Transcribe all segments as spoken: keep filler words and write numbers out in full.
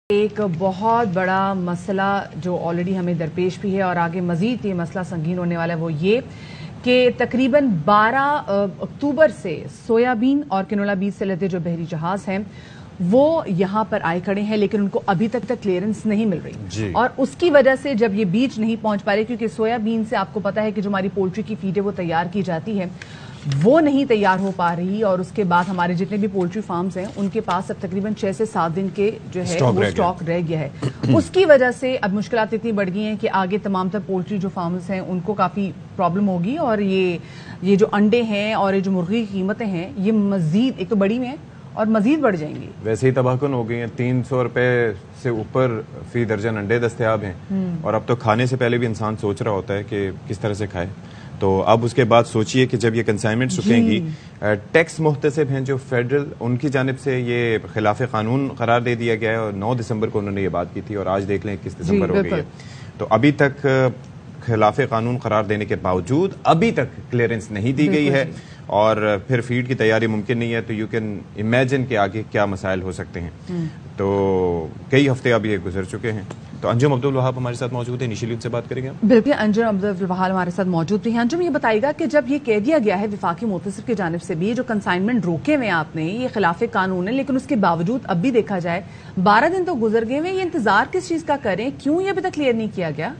ایک بہت بڑا مسئلہ جو آلریڈی ہمیں درپیش بھی ہے اور آگے مزید یہ مسئلہ سنگین ہونے والا ہے وہ یہ کہ تقریباً بارہ اکتوبر سے سویابین اور کنولا بیج سے لدے جو بحری جہاز ہیں وہ یہاں پر آئے کھڑے ہیں، لیکن ان کو ابھی تک تک کلیئرنس نہیں مل رہی جی. اور اس کی وجہ سے جب یہ بیج نہیں پہنچ پا رہے، کیونکہ سویابین سے آپ کو پتا ہے کہ جو ہماری پولٹری کی فیڈ ہے وہ تیار کی جاتی ہے، وہ نہیں تیار ہو پا رہی، اور اس کے بعد ہمارے جتنے بھی پولٹری فارمز ہیں ان کے پاس اب تقریباً چھ سے سات دن کے جو ہے وہ سٹاک رہ گیا ہے. اس کی وجہ سے اب مشکلات اتنی بڑھ گئی ہیں کہ آگے تمام تر پولٹری جو فارمز ہیں ان کو کافی پرابلم ہوگی، اور یہ یہ جو انڈے ہیں اور یہ جو مرغی کی قیمتیں ہیں یہ مزید ایک تو بڑی ہیں اور مزید بڑھ جائیں گی. ویسے ہی تباہ کن ہو گئی ہیں، تین سو روپے سے اوپر فی درجن انڈے دستیاب ہیں، اور اب تو کھانے سے پہلے بھی انسان سوچ رہا ہوتا ہے کہ کس طرح سے کھائے. تو اب اس کے بعد سوچئے کہ جب یہ کنسائنمنٹ رکیں گی، ٹیکس محتسب ہیں جو فیڈرل، ان کی جانب سے یہ خلاف قانون قرار دے دیا گیا ہے، اور نو دسمبر کو انہوں نے یہ بات کی تھی اور آج دیکھ لیں اکیس دسمبر ہو گئی ہے. تو ابھی تک خلاف قانون قرار دینے کے باوجود ابھی تک کلیئرنس نہیں دی گئی ہے، اور پھر فیڈ کی تیاری ممکن نہیں ہے. تو یو کین امیجن کہ آگے کیا مسائل ہو سکتے ہیں. تو کئی ہفتے اب یہ گزر چکے ہیں. تو انجم عبدالوہاب ہمارے ساتھ موجود ہیں، انیشلی ان سے بات کریں گے. بالکل، انجم عبدالوہاب ہمارے ساتھ موجود بھی ہیں. انجم یہ بتائیے گا کہ جب یہ کہہ دیا گیا ہے وفاقی محتسب کی جانب سے بھی جو کنسائنمنٹ روکے ہوئے آپ نے یہ خلاف قانون ہے، لیکن اس کے باوجود اب بھی دیکھا جائے بارہ دن تو گزر گئے ہوئے، یہ انتظار کس چیز کا کریں؟ کیوں یہ ابھی تک کلیئر نہیں کیا گیا؟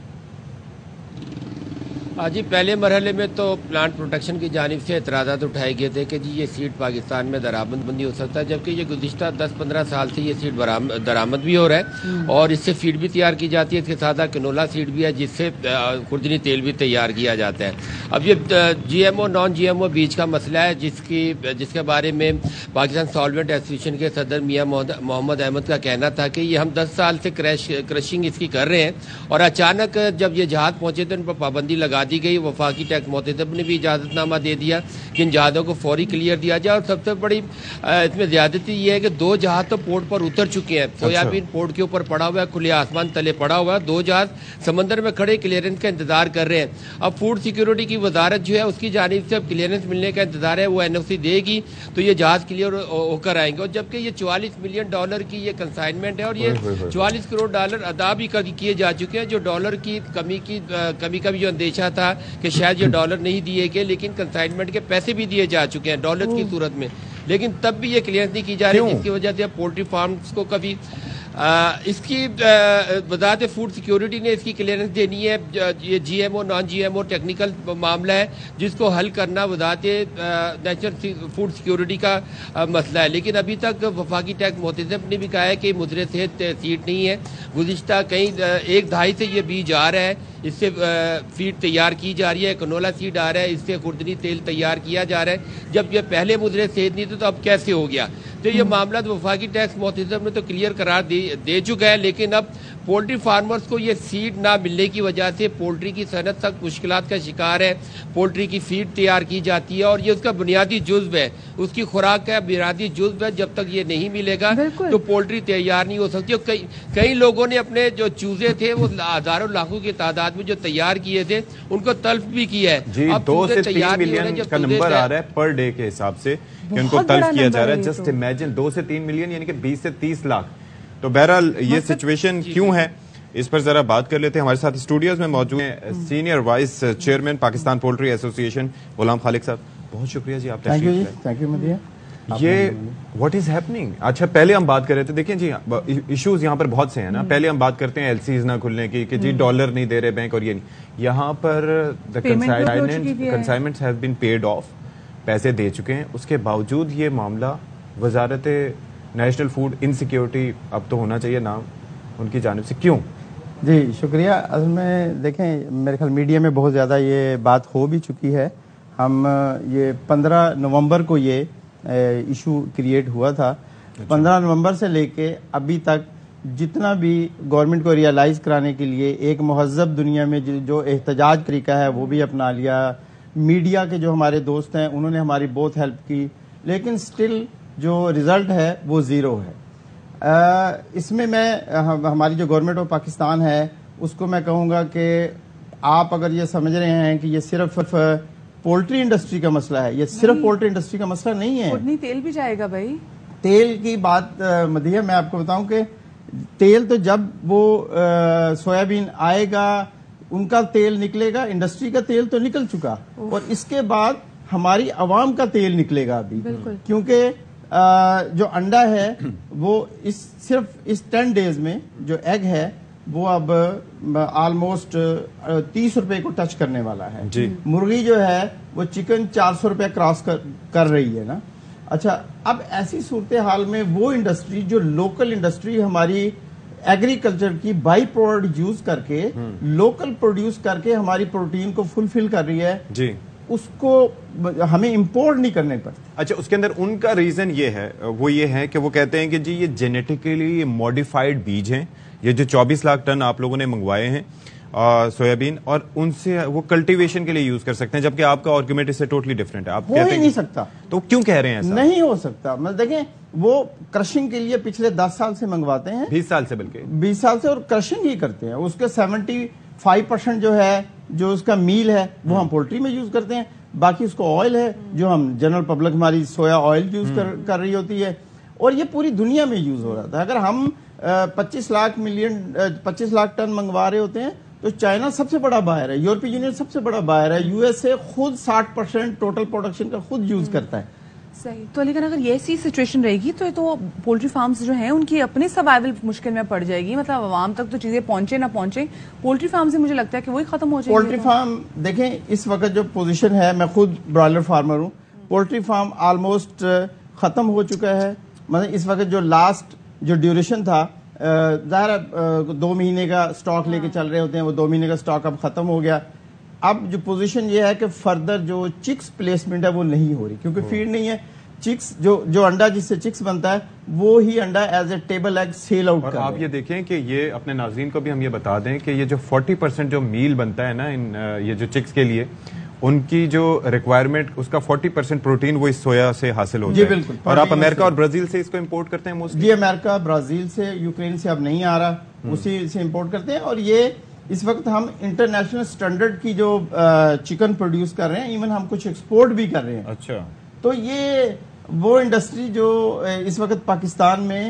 جی پہلے مرحلے میں تو پلانٹ پروٹیکشن کی جانب سے اعتراضات اٹھائے گئے تھے کہ جی یہ سیڈ پاکستان میں درآمد بندی ہو سکتا ہے، جبکہ یہ گزشتہ دس پندرہ سال سے یہ سیڈ درآمد بھی ہو رہا ہے، اور اس سے فیڈ بھی تیار کی جاتی ہے. اس کے ساتھ کنولا سیڈ بھی ہے جس سے خوردنی تیل بھی تیار کیا جاتا ہے. اب یہ G M O non G M O بیج کا مسئلہ ہے جس کی جس کے بارے میں پاکستان سالوینٹ ایسوسیشن کے صدر میاں محمد احمد کا کہنا تھا کہ یہ ہم دس سال سے کرشنگ اس کی کر رہے ہیں، اور اچانک جب یہ جہاز پہنچے تو ان پر پابندی لگا دی گئی. وفاقی ٹیکس محتسب نے بھی اجازت نامہ دے دیا کہ ان جہازوں کو فوری کلیئر دیا جائے. اور سب سے بڑی اس میں زیادتی یہ ہے کہ دو جہاز تو پورٹ پر اتر چکے ہیں. سویابین پورٹ کے اوپر پڑا ہوا ہے، کھلے آسمان تلے پڑا ہوا ہے، دو جہاز سمندر میں کھڑے کلیئرنس کا انتظار کر رہے ہیں. اب فوڈ سیکیورٹی کی وزارت جو ہے اس کی جانب سے اب کلیئرنس ملنے کا انتظار ہے، وہ این او سی دے گی تو یہ جہاز کلیئر ہو کر آئیں گے. اور جبکہ یہ چوالیس ملین ڈالر کی یہ کنسائنمنٹ ہے، اور یہ چوالیس کروڑ ڈالر ادا بھی کیے جا چکے ہیں. جو ڈالر کی کمی کی کمی کا بھی جو اندیشہ تھا کہ شاید یہ ڈالر نہیں دیے گئے، لیکن کنسائنمنٹ کے پیسے بھی دیے جا چکے ہیں ڈالر کی صورت میں، لیکن تب بھی یہ کلیئرنس نہیں کی جا رہی، جس کی وجہ سے اب پولٹری فارمز کو کبھی اس کی وزارت فوڈ سیکیورٹی نے اس کی کلیئرنس دینی ہے. یہ G M O non G M O technical معاملہ ہے جس کو حل کرنا وزارت نیشنل فوڈ سیکیورٹی کا مسئلہ ہے. لیکن ابھی تک وفاقی ٹیکس محتسب نے بھی کہا ہے کہ مضر صحت سیڈ نہیں ہے. گزشتہ کئی ایک دہائی سے یہ بیج آ رہا ہے، اس سے فیڈ تیار کی جا رہی ہے، کنولا سیڈ آ رہا ہے، اس سے خوردنی تیل تیار کیا جا رہا ہے. جب یہ پہلے مضر صحت نہیں تھا تو اب کیسے ہو گیا؟ تو یہ معاملہ وفاقی ٹیکس محتسب نے تو کلیئر قرار دے دے چکا ہے، لیکن اب پولٹری فارمرز کو یہ سیڈ نہ ملنے کی وجہ سے پولٹری کی صنعت سخت مشکلات کا شکار ہے. پولٹری کی فیڈ تیار کی جاتی ہے اور یہ اس کا بنیادی جزو ہے، اس کی خوراک کا بنیادی جزو ہے. جب تک یہ نہیں ملے گا تو پولٹری تیار نہیں ہو سکتی. کئی کئی لوگوں نے اپنے جو چوزے تھے وہ ہزاروں لاکھوں کی تعداد میں جو تیار کیے تھے ان کو تلف بھی کیا ہے. جی دو سے تین ملین کا نمبر آ رہا ہے پر ڈے کے حساب سے کہ ان کو تلف کیا جا رہا ہے. جسٹ امیجن دو سے تین ملین یعنی کہ بیس سے تیس لاکھ. تو بہرحال یہ سچویشن کیوں ہے اس پر ذرا بات کر لیتے ہیں. ہمارے ساتھ اسٹوڈیوز میں موجود ہیں senior vice chairman Pakistan poultry association Ghulam خالق صاحب. بہت شکریہ جی آپ تشریف لائے. Thank you Madiha. یہ واٹ از ہیپننگ. اچھا پہلے ہم بات کر رہے تھے، دیکھیں جی ایشوز یہاں پر بہت سے ہیں نا. پہلے ہم بات کرتے ہیں ایل سیز نہ کھلنے کی کہ جی ڈالر نہیں دے رہے بینک، اور یہ نہیں. یہاں پر consignments have been paid off, پیسے دے چکے ہیں. اس کے باوجود یہ معاملہ وزارت نیشنل فوڈ انسیکیورٹی اب تو ہونا چاہیے نام ان کی جانب سے، کیوں؟ جی شکریہ. اصل میں دیکھیں میرے خیال میڈیا میں بہت زیادہ یہ بات ہو بھی چکی ہے. ہم یہ پندرہ نومبر کو یہ ایشو کریٹ ہوا تھا. پندرہ نومبر سے لے کے ابھی تک جتنا بھی گورنمنٹ کو ریئلائز کرانے کے لیے ایک مہذب دنیا میں جو احتجاج طریقہ ہے وہ بھی اپنا لیا. میڈیا کے جو ہمارے دوست ہیں انہوں نے ہماری بہت ہیلپ کی، لیکن سٹل جو رزلٹ ہے وہ زیرو ہے. اس میں میں ہماری جو گورنمنٹ آف پاکستان ہے اس کو میں کہوں گا کہ آپ اگر یہ سمجھ رہے ہیں کہ یہ صرف پولٹری انڈسٹری کا مسئلہ ہے، یہ صرف پولٹری انڈسٹری کا مسئلہ نہیں ہے. خوردنی تیل بھی جائے گا بھائی. تیل کی بات مدیہ میں آپ کو بتاؤں کہ تیل تو جب وہ سویابین آئے گا ان کا تیل نکلے گا, انڈسٹری کا تیل تو نکل چکا, اور اس کے بعد ہماری عوام کا تیل نکلے گا ابھی, کیونکہ جو انڈا ہے وہ اس صرف اس ٹین ڈیز میں جو ایگ ہے وہ اب آلموسٹ تیس روپے کو ٹچ کرنے والا ہے. جی. مرغی جو ہے وہ چکن چار سو روپے کراس کر رہی ہے نا. اچھا, اب ایسی صورتحال میں وہ انڈسٹری جو لوکل انڈسٹری ہماری ایگریکلچر کی بائی پروڈکٹ یوز کر کے لوکل پروڈیوس کر کے ہماری پروٹین کو فلفل کر رہی ہے, جی, اس کو ہمیں امپورٹ نہیں کرنے پڑتے. اچھا, اس کے اندر ان کا ریزن یہ ہے, وہ یہ ہے کہ وہ کہتے ہیں کہ جی یہ جینیٹیکلی ماڈیفائڈ بیج ہیں, یہ جو چوبیس لاکھ ٹن آپ لوگوں نے منگوائے ہیں سویابین, اور ان سے وہ کلٹیویشن کے لیے یوز کر سکتے ہیں, جبکہ آپ کا آرگومنٹ اس سے ٹوٹلی ڈفرینٹ ہے. آپ ہو ہی نہیں سکتا. تو کیوں کہہ رہے ہیں ایسا؟ نہیں ہو سکتا. مطلب دیکھیں, وہ کرشنگ کے لیے پچھلے دس سال سے منگواتے ہیں, بیس سال سے, بلکہ بیس سال سے, اور کرشنگ ہی کرتے ہیں. اس کے سیونٹی فائیو پرسینٹ جو ہے جو اس کا میل ہے وہ ہم پولٹری میں یوز کرتے ہیں, باقی اس کو آئل ہے جو ہم جنرل پبلک ہماری سویا آئل یوز کر, کر رہی ہوتی ہے, اور یہ پوری دنیا میں یوز ہو رہا تھا. اگر ہم پچیس لاکھ ملین پچیس لاکھ ٹن منگوا رہے ہوتے ہیں تو چائنا سب سے بڑا بائر ہے, یورپی یونین سب سے بڑا بائر ہے, یو ایس اے خود ساٹھ پرسینٹ ٹوٹل پروڈکشن کا خود یوز کرتا ہے. صحیح. تو لیکن اگر یہ ایسی سچویشن رہے گی تو تو پولٹری فارمز جو ہیں ان کی اپنی سروائیول مشکل میں پڑ جائے گی. مطلب عوام تک تو چیزیں پہنچے نہ پہنچے, پولٹری فارم سے مجھے لگتا ہے کہ وہی ختم ہو جائے گی. پولٹری فارم دیکھیں اس وقت جو پوزیشن ہے, میں خود برائلر فارمر ہوں, پولٹری فارم آلموسٹ ختم ہو چکا ہے. مطلب اس وقت جو لاسٹ جو ڈیوریشن تھا, ظاہر دو مہینے کا سٹاک لے کے چل رہے ہوتے ہیں, وہ دو مہینے کا سٹاک اب ختم ہو گیا. اب جو پوزیشن یہ ہے کہ فردر جو چکس پلیسمنٹ ہے وہ نہیں ہو رہی, کیونکہ فیڈ نہیں ہے. چکس جو جو انڈا جس سے چکس بنتا ہے وہ ہی انڈا as a table egg sell out کر. آپ یہ دیکھیں کہ یہ اپنے ناظرین کو بھی ہم یہ بتا دیں کہ یہ جو فورٹی پرسینٹ جو میل بنتا ہے نا ان یہ جو چکس کے لیے, ان کی جو ریکوائرمنٹ اس کا فورٹی پرسینٹ پروٹین وہ اس سویا سے حاصل ہوتا ہے. جی بالکل. اور آپ امریکہ اور برازیل سے اس کو امپورٹ کرتے ہیں موسٹلی؟ جی, امریکہ, برازیل سے, یوکرین سے اب نہیں آ رہا, اسی سے امپورٹ کرتے ہیں. اور یہ اس وقت ہم انٹرنیشنل سٹینڈرڈ کی جو چکن پروڈیوس کر رہے ہیں, ایون ہم کچھ ایکسپورٹ بھی کر رہے ہیں. اچھا. تو یہ وہ انڈسٹری جو اس وقت پاکستان میں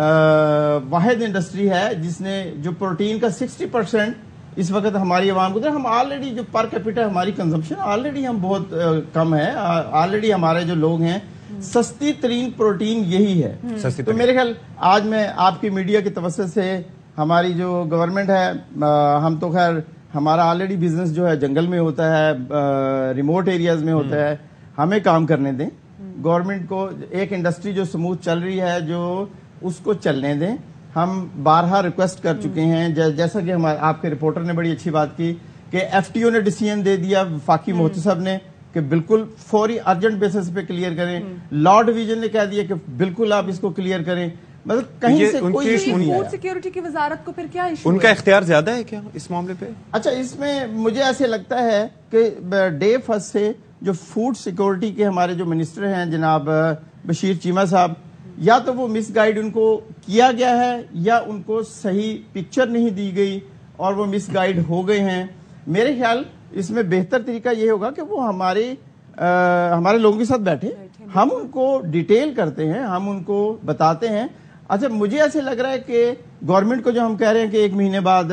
واحد انڈسٹری ہے جس نے جو پروٹین کا سکسٹی پرسینٹ اس وقت ہماری عوام کو دے. ہم آلریڈی جو پر کیپیٹل ہماری کنزمپشن آلریڈی ہم بہت کم ہے, آلریڈی ہمارے جو لوگ ہیں سستی ترین پروٹین یہی ہے. تو میرے خیال آج میں آپ کی میڈیا کی توسط سے ہماری جو گورنمنٹ ہے, ہم تو خیر ہمارا آلریڈی بزنس جو ہے جنگل میں ہوتا ہے, ریموٹ ایریاز میں ہوتا ہے, ہمیں کام کرنے دیں. گورنمنٹ کو ایک انڈسٹری جو سموتھ چل رہی ہے جو اس کو چلنے دیں. ہم بارہا ریکویسٹ کر چکے ہیں, جیسا کہ ہمارے آپ کے رپورٹر نے بڑی اچھی بات کی کہ ایف ٹی او نے ڈیسیژن دے دیا, وفاقی محتسب نے, کہ بالکل فوری ارجنٹ بیسس پہ کلیئر کریں. لا ڈویژن نے کہہ دیا کہ بالکل آپ اس کو کلیئر کریں. مطلب کہیں سے کوئی ایشو نہیں ہے. فوڈ سیکیورٹی کی وزارت کو پھر کیا ایشو, ان کا اختیار زیادہ ہے کیا اس معاملے پہ؟ اچھا, اس میں مجھے ایسے لگتا ہے کہ ڈے فرسٹ سے جو فوڈ سیکورٹی کے ہمارے جو منسٹر ہیں جناب بشیر چیمہ صاحب, یا تو وہ مس گائیڈ ان کو کیا گیا ہے یا ان کو صحیح پکچر نہیں دی گئی اور وہ مس گائیڈ ہو گئے ہیں. میرے خیال اس میں بہتر طریقہ یہ ہوگا کہ وہ ہمارے ہمارے لوگوں کے ساتھ بیٹھے, ہم ان کو ڈیٹیل کرتے ہیں, ہم ان کو بتاتے ہیں. اچھا, مجھے ایسے لگ رہا ہے کہ گورنمنٹ کو جو ہم کہہ رہے ہیں کہ ایک مہینے بعد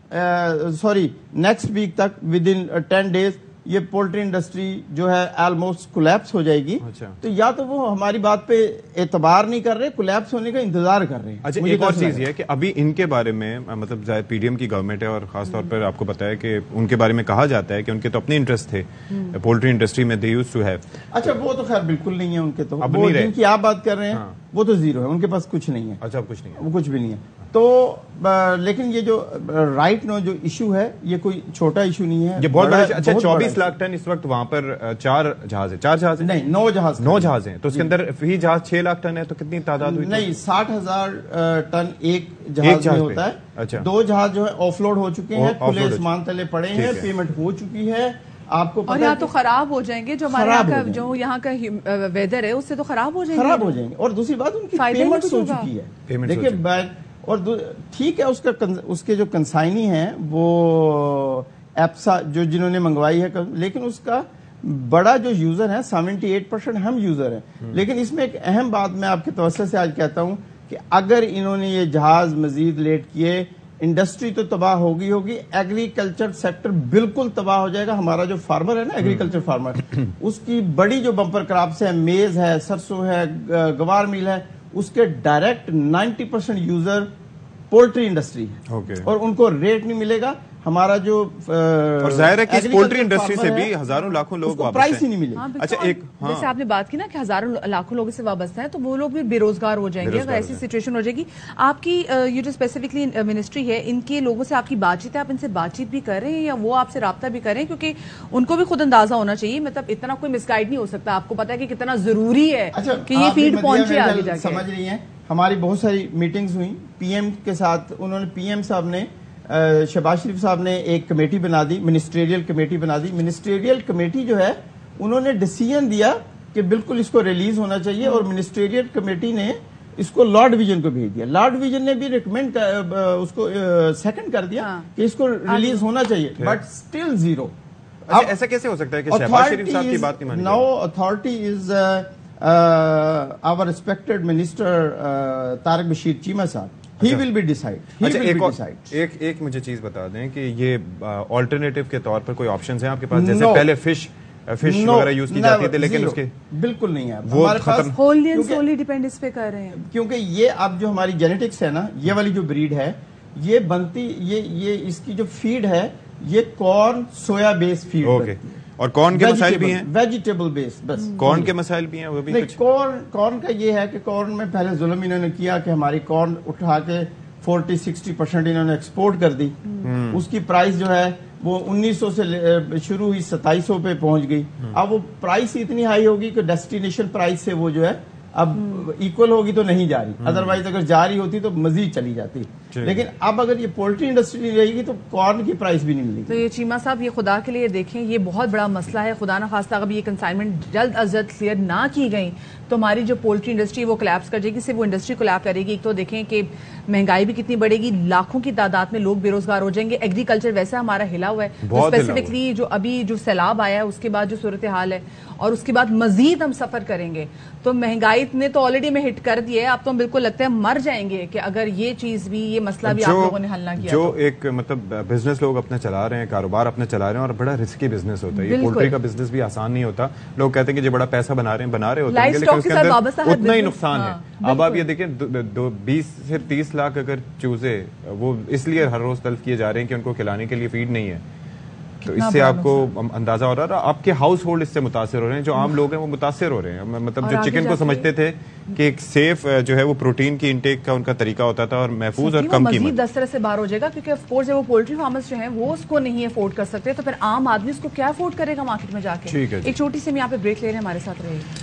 سوری نیکسٹ ویک تک ود ان ٹین ڈیز یہ پولٹری انڈسٹری جو ہے آلموسٹ کولیپس ہو جائے گی. تو یا تو وہ ہماری بات پہ اعتبار نہیں کر رہے, کولیپس ہونے کا انتظار کر رہے ہیں. اچھا, ایک اور چیز یہ ہے کہ ابھی ان کے بارے میں مطلب پی ڈی ایم کی گورنمنٹ ہے اور خاص طور پر آپ کو پتا ہے کہ ان کے بارے میں کہا جاتا ہے کہ ان کے تو اپنے انٹرسٹ تھے پولٹری انڈسٹری میں, دے یوز ٹو ہیو. اچھا, وہ تو خیر بالکل نہیں ہے ان کے, تو وہ جن کی آپ بات کر رہے ہیں وہ تو زیرو ہے, ان کے پاس کچھ نہیں ہے. اچھا, کچھ نہیں ہے, وہ کچھ بھی نہیں ہے. تو لیکن یہ جو رائٹ نو جو ایشو ہے یہ کوئی چھوٹا ایشو نہیں ہے, یہ بہت بڑا. اچھا, چوبیس لاکھ ٹن اس وقت وہاں پر چار جہاز ہیں, چار جہاز ہیں نہیں, نو جہاز نو جہاز ہیں. تو اس کے اندر فی جہاز چھ لاکھ ٹن ہے, تو کتنی تعداد ہوئی؟ نہیں, ساٹھ ہزار ٹن ایک جہاز میں ہوتا ہے. اچھا, دو جہاز جو ہے آف لوڈ ہو چکے ہیں, کھلے اسمان تلے پڑے ہیں, پیمنٹ ہو چکی ہے. آپ کو اور یہاں تو خراب ہو جائیں گے, جو ہمارے یہاں کا جو یہاں کا ویدر ہے اس سے تو خراب ہو جائیں گے, خراب ہو جائیں گے. اور دوسری بات ان کی پیمنٹ ہو چکی ہے. دیکھیے, اور ٹھیک ہے اس کا اس کے جو کنسائنی ہیں وہ ایپسا جو جنہوں نے منگوائی ہے, لیکن اس کا بڑا جو یوزر ہے سیونٹی ایٹ پرسینٹ ہم یوزر ہیں. لیکن اس میں ایک اہم بات میں آپ کے توسط سے آج کہتا ہوں کہ اگر انہوں نے یہ جہاز مزید لیٹ کیے انڈسٹری تو تباہ ہوگی ہوگی ایگریکلچر سیکٹر بالکل تباہ ہو جائے گا. ہمارا جو فارمر ہے نا ایگریکلچر فارمر اس کی بڑی جو بمپر کراپس ہے میز ہے سرسوں ہے گوار میل ہے اس کے direct ninety percent user poultry industry ہے okay. اور ان کو ریٹ نہیں ملے گا. ہمارا جو اور ظاہر ہے کہ اس پولٹری انڈسٹری سے بھی ہزاروں لاکھوں لوگ پرائس ہی نہیں ملے. اچھا ایک جیسے آپ نے بات کی نا کہ ہزاروں لاکھوں لوگ اس سے وابستہ ہیں تو وہ لوگ بھی بے روزگار ہو جائیں گے اگر ایسی سچویشن ہو جائے گی. آپ کی یہ جو اسپیسیفکلی منسٹری ہے ان کے لوگوں سے آپ کی بات چیت ہے آپ ان سے بات چیت بھی کر رہے ہیں یا وہ آپ سے رابطہ بھی کر رہے ہیں کیونکہ ان کو بھی خود اندازہ ہونا چاہیے مطلب اتنا کوئی مس گائڈ نہیں ہو سکتا. آپ کو پتا ہے کہ کتنا ضروری ہے کہ یہ فیڈ پہنچے آگے جا کے. سمجھ رہی ہیں ہماری بہت ساری میٹنگز ہوئی پی ایم کے ساتھ. انہوں نے پی ایم صاحب نے شہباز شریف صاحب نے ایک کمیٹی بنا دی منسٹریل کمیٹی بنا دی. منسٹریل کمیٹی جو ہے انہوں نے ڈیسیژن دیا کہ بالکل اس کو ریلیز ہونا چاہیے اور منسٹریل کمیٹی نے اس کو لارڈ ڈویژن کو بھیج دیا. لارڈ ڈویژن نے بھی ریکمینڈ اس کو سیکنڈ کر دیا کہ اس کو ریلیز ہونا چاہیے بٹ اسٹل زیرو. ایسا کیسے ہو سکتا ہے کہ شہباز شریف صاحب کی بات نہیں مانی؟ Now authority is our respected minister Tariq Bashir Cheema صاحب. He will be decide. He اچھا will ایک be اور decide. ایک ایک مجھے چیز بتا دیں کہ یہ آلٹرنیٹیو کے طور پر کوئی آپشنز ہیں آپ کے پاس جیسے پہلے فش فش وغیرہ یوز کی جاتی تھی لیکن اس کے بالکل نہیں ہے ہمارے پاس ہوللی اینڈ سوللی ڈیپینڈ اس پہ کر رہے ہیں کیونکہ یہ اب جو ہماری جینیٹکس ہے نا یہ والی جو بریڈ ہے یہ بنتی یہ یہ اس کی جو فیڈ ہے یہ کارن سویا بیس فیڈ اوکے اور کارن کے مسائل بھی ہیں ویجیٹیبل بیس بس کارن کے مسائل بھی ہیں وہ بھی کچھ کارن کارن کا یہ ہے کہ کارن میں پہلے ظلم انہوں نے کیا کہ ہماری کارن اٹھا کے فورٹی سکسٹی پرسینٹ انہوں نے ایکسپورٹ کر دی. اس کی پرائس جو ہے وہ انیس سو سے شروع ہوئی ستائیس سو پہ پہنچ گئی. اب وہ پرائس اتنی ہائی ہوگی کہ ڈیسٹینیشن پرائس سے وہ جو ہے اب ایکول ہوگی تو نہیں جا رہی. ادروائز اگر جا رہی ہوتی تو مزید چلی جاتی. لیکن اب اگر یہ پولٹری انڈسٹری نہیں رہے گی تو کارن کی پرائس بھی نہیں ملے گی. تو یہ چیمہ صاحب یہ خدا کے لیے دیکھیں یہ بہت بڑا مسئلہ ہے. خدا نہ خواستہ اگر یہ کنسائنمنٹ جلد از جلد کلیئر نہ کی گئی تو ہماری جو پولٹری انڈسٹری وہ کولیپس کر جائے گی. صرف وہ انڈسٹری کولیپس کرے گی ایک تو دیکھیں کہ مہنگائی بھی کتنی بڑھے گی لاکھوں کی تعداد میں لوگ بے روزگار ہو جائیں گے. ایگریکلچر ویسے ہمارا ہلا ہوا ہے اسپیسیفکلی جو ابھی جو سیلاب آیا ہے اس کے بعد جو صورتحال ہے اور اس کے بعد مزید ہم سفر کریں گے تو مہنگائی نے تو آلریڈی میں ہٹ کر دی ہے. اب تو ہم بالکل لگتا ہے مر جائیں گے کہ اگر یہ چیز بھی یہ مسئلہ بھی آپ لوگوں نے حل نہ کیا. جو ایک مطلب بزنس لوگ اپنا چلا رہے ہیں کاروبار اپنا چلا رہے ہیں اور بڑا رسکی بزنس ہوتا ہے. یہ پولٹری کا بزنس بھی آسان نہیں ہوتا. لوگ کہتے ہیں کہ جو بڑا پیسہ بنا رہے ہیں بنا رہے ہوتے ہیں لیکن اس کے اندر اتنا ہی نقصان ہے. اب آپ یہ دیکھیں دو بیس سے تیس لاکھ اگر چوزے وہ اس لیے ہر روز تلف کیے جا رہے ہیں کہ ان کو کھلانے کے لیے فیڈ نہیں ہے. تو اس سے آپ کو اندازہ ہو رہا ہے آپ کے ہاؤس ہولڈ اس سے متاثر ہو رہے ہیں. جو عام لوگ ہیں وہ متاثر ہو رہے ہیں. مطلب جو چکن کو سمجھتے تھے کہ ایک سیف جو ہے وہ پروٹین کی انٹیک کا ان کا طریقہ ہوتا تھا اور محفوظ اور کم قیمت. مزید دس طرح سے باہر ہو جائے گا کیونکہ آف کورس وہ پولٹری فارمرز جو ہیں وہ اس کو نہیں افورڈ کر سکتے تو پھر عام آدمی اس کو کیا افورڈ کرے گا مارکیٹ میں جا کے. ایک چھوٹی سی ہم یہاں پہ بریک لے رہے ہیں ہمارے ساتھ رہے.